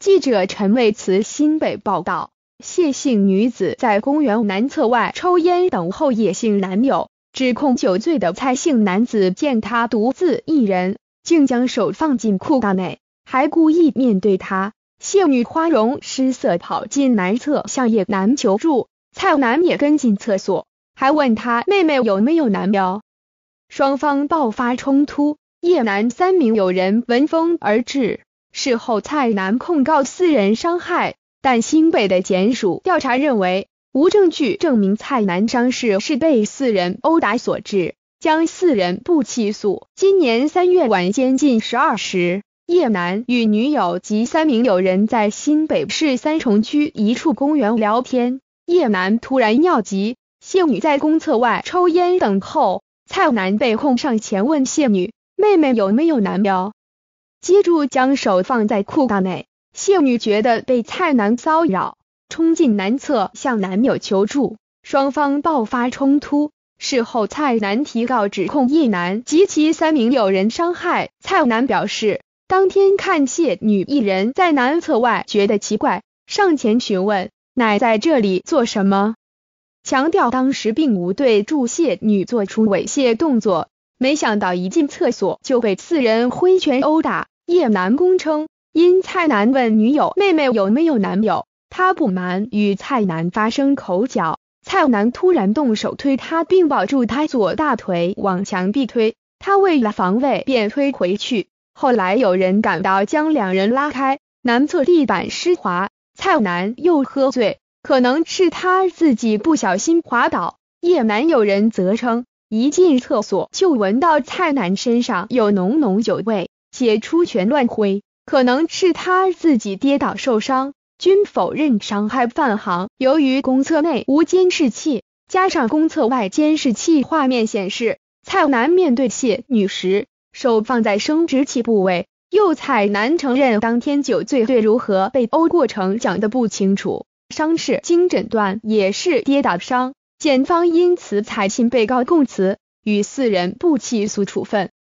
记者陈卫慈新北报道，谢姓女子在公园南侧外抽烟等候叶姓男友，指控酒醉的蔡姓男子见她独自一人，竟将手放进裤裆内，还故意面对她。谢女花容失色跑进男厕向叶男求助，蔡男也跟进厕所，还问他妹妹有没有男友。双方爆发冲突，叶男3名友人闻风而至。事后蔡男控告4人伤害，但新北的检署调查认为无证据证明蔡男伤势是被4人殴打所致，将4人不起诉。今年3月晚间近12时，叶男与女友及3名友人在新北市三重区一处公园聊天，叶男突然尿急，谢女在公厕外抽烟等候，蔡男被控上前问谢女妹妹有没有男友，接住将手放在裤裆内。谢女觉得被蔡男骚扰，冲进男厕向男友求助，双方爆发冲突。事后蔡男提告指控叶男及其3名友人伤害。蔡男表示，当天看谢女一人在男厕外觉得奇怪，上前询问乃在这里做什么，强调当时并无对助谢女做出猥亵动作，没想到一进厕所就被4人挥拳殴打。叶男供称，因蔡男问女友妹妹有没有男友，他不满与蔡男发生口角，蔡男突然动手推他并抱住他左大腿往墙壁推，他为了防卫便推回去，后来有人赶到将2人拉开，男厕地板湿滑，蔡男又喝醉，可能是他自己不小心滑倒。叶男友人则称，一进厕所就闻到蔡男身上有浓浓酒味，且出拳乱挥，可能是他自己跌倒受伤，均否认伤害犯行。由于公厕内无监视器，加上公厕外监视器画面显示，蔡男面对谢女时手放在生殖器部位，又蔡男承认当天酒醉，对如何被殴过程讲得不清楚，伤势经诊断也是跌倒伤，检方因此采信被告供词，与4人不起诉处分。